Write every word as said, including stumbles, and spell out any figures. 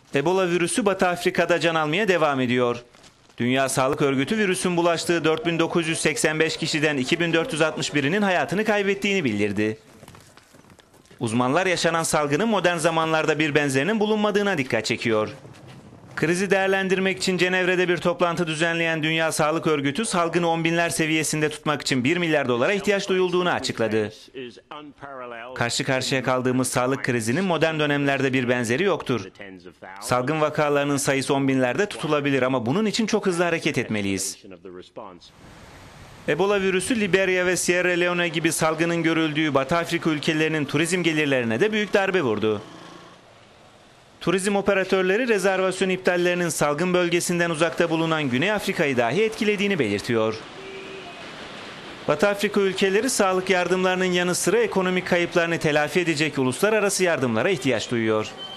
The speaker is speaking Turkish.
Ebola virüsü Batı Afrika'da can almaya devam ediyor. Dünya Sağlık Örgütü virüsün bulaştığı dört bin dokuz yüz seksen beş kişiden iki bin dört yüz altmış birinin hayatını kaybettiğini bildirdi. Uzmanlar yaşanan salgının modern zamanlarda bir benzerinin bulunmadığına dikkat çekiyor. Krizi değerlendirmek için Cenevre'de bir toplantı düzenleyen Dünya Sağlık Örgütü salgını on binler seviyesinde tutmak için bir milyar dolara ihtiyaç duyulduğunu açıkladı. Karşı karşıya kaldığımız sağlık krizinin modern dönemlerde bir benzeri yoktur. Salgın vakalarının sayısı on binlerde tutulabilir ama bunun için çok hızlı hareket etmeliyiz. Ebola virüsü Liberya ve Sierra Leone gibi salgının görüldüğü Batı Afrika ülkelerinin turizm gelirlerine de büyük darbe vurdu. Turizm operatörleri rezervasyon iptallerinin salgın bölgesinden uzakta bulunan Güney Afrika'yı dahi etkilediğini belirtiyor. Batı Afrika ülkeleri sağlık yardımlarının yanı sıra ekonomik kayıplarını telafi edecek uluslararası yardımlara ihtiyaç duyuyor.